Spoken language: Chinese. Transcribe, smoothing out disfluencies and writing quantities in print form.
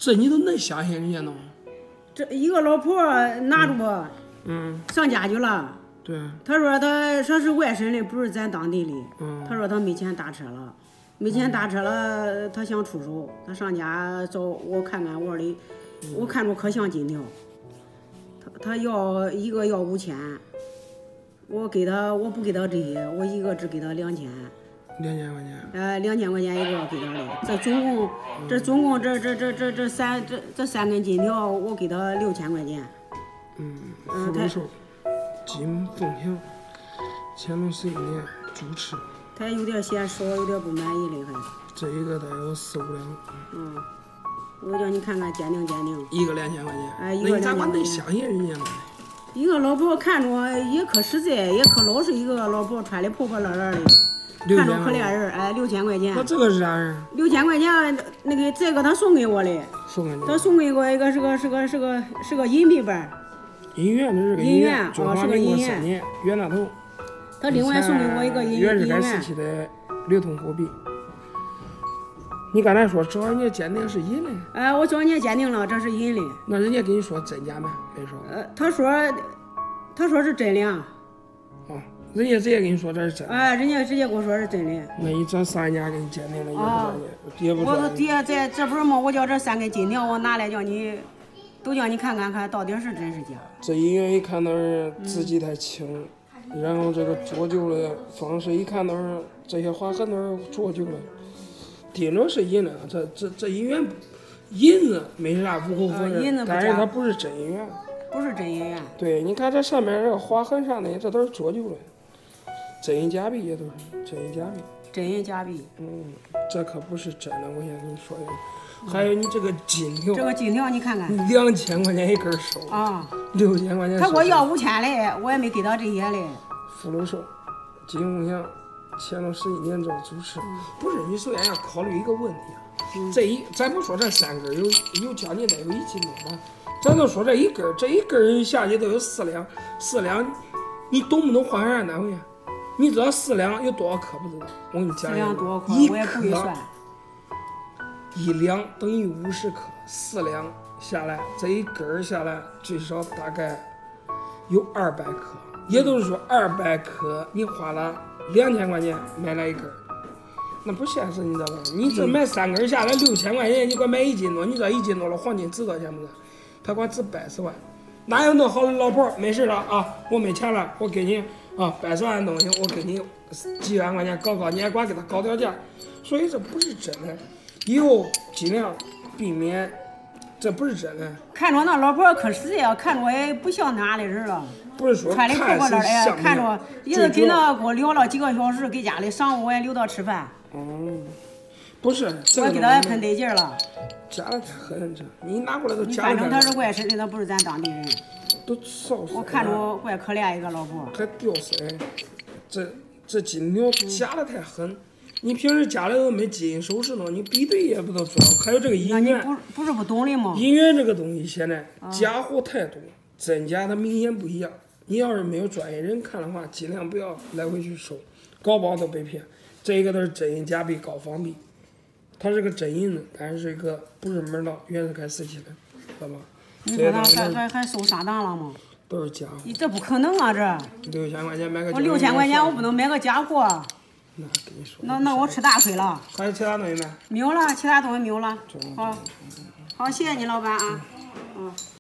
这你都能相信人家呢？ 这一个老婆拿着上家去了。 对。 他说是外省的，不是咱当地的。他说他没钱打车了，没钱打车了，他想出手，他上家找我看看窝里，我看着可像金条。他要一个要5000，我不给他这些，我一个只给他2000。2000 块钱。 2000块钱一个给他的，这总共这三根金条，我给他6000块钱。 福禄寿，金凤祥，乾隆11年主持。 他有点嫌少，有点不满意的还。 这一个得有4、5两。 我叫你看看鉴定。 一个2000块钱。 一个2000块钱。 那你咋把能相信人家呢？ 一个老婆看着也可实在，也可老实，一个老婆穿的破破烂烂的，看着可怜人。6000块钱。 那这个是啥人 ？6000块钱，那个这个他送给我的。 送给你。 他送给我一个是个银币本。 银元，这是个银元， 是个银元。3年，袁大头。 他另外送给我一个银元。 袁世凯时期的流通货币。你刚才说找人家鉴定是银的。 我找人家鉴定了，这是银的。 那人家跟你说真假没？没说。 他说是真的。 人家直接跟你说这是真的。 人家直接跟我说是真的。 那你找商家给你鉴定了也不专业。 我爹这不是吗？我叫这3根金条，我拿来叫你看看到底是真是假。 这银元一看到是字迹太轻，然后这个做旧的方式一看到是这些划痕都是做旧了。顶着是银的，这银元银子没啥无可否认，但是它不是真银元。 不是真银元。 对，你看这上面这个划痕啥的，这都是做旧的。真银假币也都是真银假币。 真银假币。 这可不是真的，我先跟你说一个。还有你这个金条。 这个金条你看看。 2000块钱一根收。6000块钱。 他给我要5000嘞，我也没给他这些嘞。 福禄寿，金凤祥。乾隆11年主持。不是，你首先要考虑一个问题咱不说这3根有将近得有1斤多吧，咱就说这一根下去都有4两，你懂不懂换算单位啊？你知道4两有多少克不知道？我跟你讲 4两多少克？我也不会算。 1两等于50克，4两下来，这一根下来最少大概有200克，也就是说200克你花了2000块钱买了一根，那不现实，你知道吧？你这买3根下来6000块钱，你给我买1斤多，你知道1斤多了黄金值多少钱不是？他给我值80万，哪有那好的老婆？没事了啊，我没钱了，我给你80万的东西，我给你几万块钱搞，你还管给他搞条件，所以这不是真的，以后尽量避免，这不是真的。 看着那老婆可实在，看着也不像哪的人了。 不是说穿的破破烂的，看着一直跟他给我聊了几个小时，给家里上午我也留到吃饭。 不是， 我给他喷得劲了。 假的太狠，这你拿过来都假的。 反正他是外省的，他不是咱当地人。 都烧死。 我看着怪可怜一个老婆。 还掉色，这金条假的太狠。你平时家里头没金银首饰呢，你比对也不都知道。还有这个银元， 不是不懂的吗？ 银元这个东西现在假货太多，真假它明显不一样。你要是没有专业人看的话，尽量不要来回去收，搞不好都被骗。这一个都是真银假币高仿币，它是个真银子，但是是一个不是门道袁世凯时期的，知道吧？ 你说他还收上当了吗？ 都是假货。 这不可能啊！这 6000块钱买个。 我6000块钱我不能买个假货。 那跟你说。 那我吃大亏了。 还有其他东西没？ 没有了，其他东西没有了。好，谢谢你老板啊。